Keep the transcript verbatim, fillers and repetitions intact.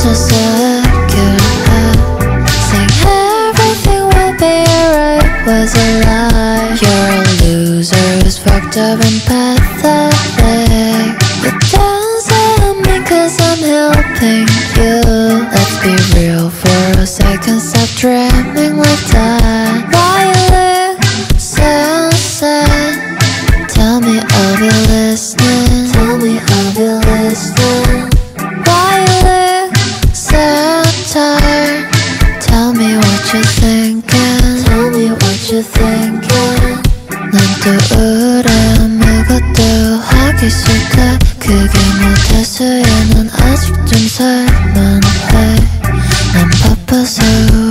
just circular, saying everything will be alright was a lie. You're a loser who's fucked up and pathetic. But don't say I'm mean cause I'm helping you. Let's be real for a second, stop dreaming like that. Why you look so sad? Tell me I'll be listening. Tell me I'll be listening. Why you look so tired? Tell me what you're thinking. Tell me what you're thinking. 난 또 우울해 아무것도 하기 싫다. 그게 못해서야 넌 아직 좀 살만해. 난 바빠서